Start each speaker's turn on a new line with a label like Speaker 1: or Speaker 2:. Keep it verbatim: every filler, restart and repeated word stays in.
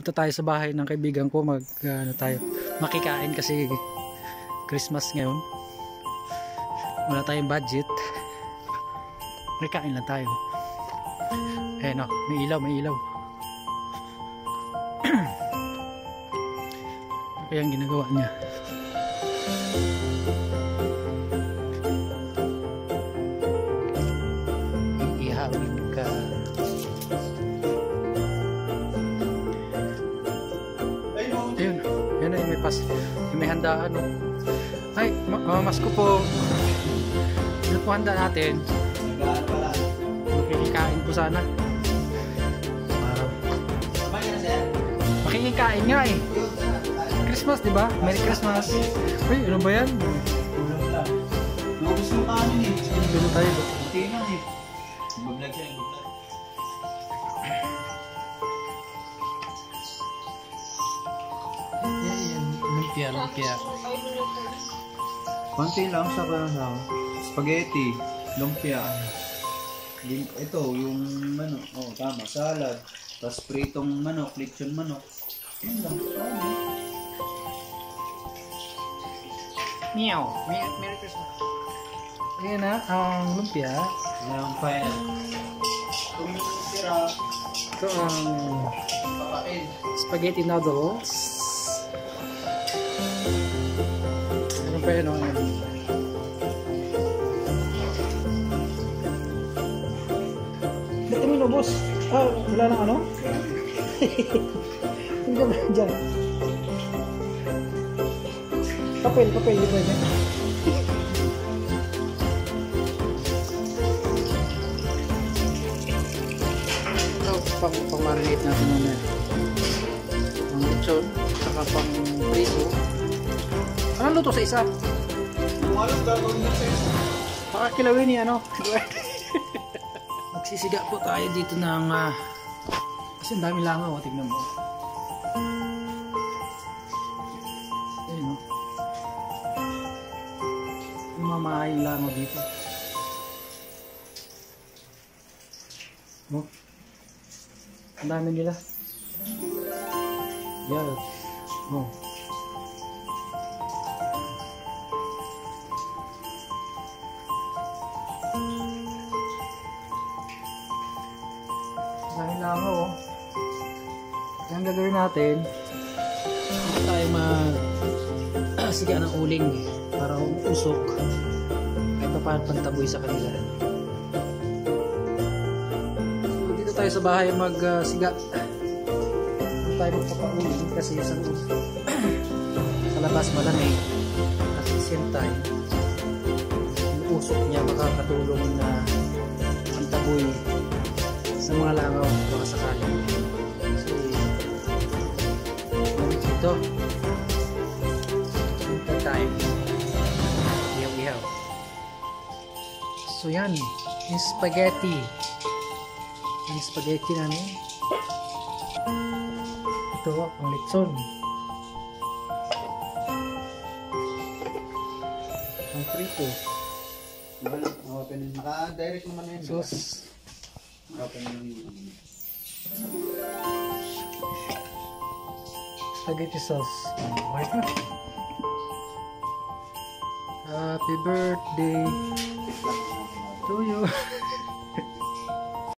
Speaker 1: dito tayo sa bahay ng kaibigan ko, mag ano tayo, makikain kasi Christmas ngayon. Wala tayong budget. Makikain lang tayo. Eh no, may ilaw, may ilaw. Kaya ang ginagawa niya. Ihawin ka. Ayun, yan ay may pas, may handaan no. Ay, mamamas ko po. Ano po handa natin? Makikikain po sana. Uh, makikikain nga eh. Christmas, di ba? Merry Christmas. Uy, ano ba yan?
Speaker 2: Nubos yung kanin eh.
Speaker 1: Dito tayo.
Speaker 2: Buti na eh. Nagbablog siya, nagbablog.
Speaker 1: Yan, yan. Lumpia, lumpia.
Speaker 2: Konti lang sa sa spaghetti, lumpia. Ito, yung manok. Oh, tama. Salad. Tapos pritong manok, lechon manok. Yun lang. Oh,
Speaker 1: Meow. Merry Christmas. Ayan na, ang lumpia.
Speaker 2: Mayroon pa yan. Kung tira,
Speaker 1: Ito ang
Speaker 2: papain.
Speaker 1: spaghetti noodles. Ano pa yun? Ano? Ba't mo inubos? Ah, wala na ano? Hindi ba dyan? Papel, papel, di ba dyan? Ito, pang, pang marinate natin muna. Ang lechon, saka pang prito. Anong luto sa isa?
Speaker 2: Kung alam gagawin niya sa isa.
Speaker 1: Baka kilawin ni ano? Magsisiga po tayo dito ng uh, kasi ang dami langaw, tignan mo. Ayun o. Mamahayang langaw dito. Oh. Ang dami nila. Yan. Oh. Dahil lang ako, oh. Ang gagawin natin, hindi tayo mag-siga ng uling para umusok kahit pa paano pantaboy sa kanila. So, dito tayo sa bahay mag-siga. Hindi tayo magpapauling kasi sa, sa labas malamig at the same time yung usok niya makakatulong na pantaboy sa mga langaw baka sakali. So, ito winter time, ihaw-ihaw. So yan, yung spaghetti yung spaghetti namin. Ito ang lechon, ang prito,
Speaker 2: naka-direct naman yun.
Speaker 1: sauce, spaghetti sauce. Okay na. Happy birthday to you.